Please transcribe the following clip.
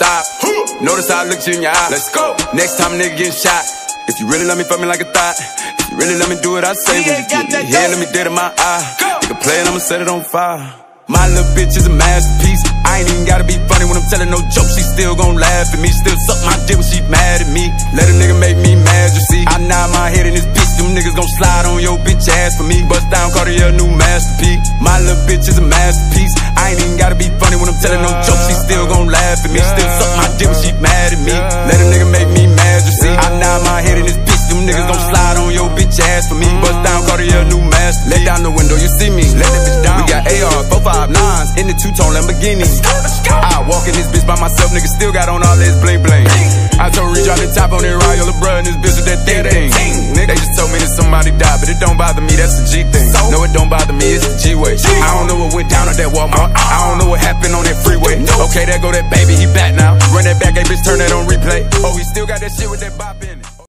stop. Notice how I looked you in your eye. Let's go. Next time a nigga getting shot. If you really love me, fuck me like a thought. If you really let me do what I say, when you get me here, let me dead in my eye. Nigga play it, I'ma set it on fire. My little bitch is a masterpiece. I ain't even gotta be funny when I'm telling no jokes. She still gon' laugh at me. Still suck my dick when she mad at me. Let a nigga make me mad, you see. I nod my head in this bitch. Them niggas gon' slide on your bitch ass for me. Bust down Cartier, new masterpiece. My little bitch is a masterpiece. I ain't even gotta be funny when I'm telling no jokes. She still gon' laugh at me. Still suck my dick when she mad at me. Let a nigga make me mad, you see. I nod my head in this bitch. Them niggas gon' slide on your bitch ass for me. Bust down Cartier, new masterpiece. Let down the window, you see me. Let that bitch down. We got AR, 459s in the two-tone Lamborghini. I walk in this bitch by myself, nigga still got on all this bling bling. I told Reed drop the top on that Royal LeBron, this bitch with that thing. Nigga, they just told me that somebody died, but it don't bother me, that's the G thing. No, it don't bother me, it's the G-way. I don't know what went down at that Walmart. I don't know what happened on that freeway. Okay, there go that baby, he back now. Run that back, hey bitch, turn that on replay. Oh, he still got that shit with that bop in it.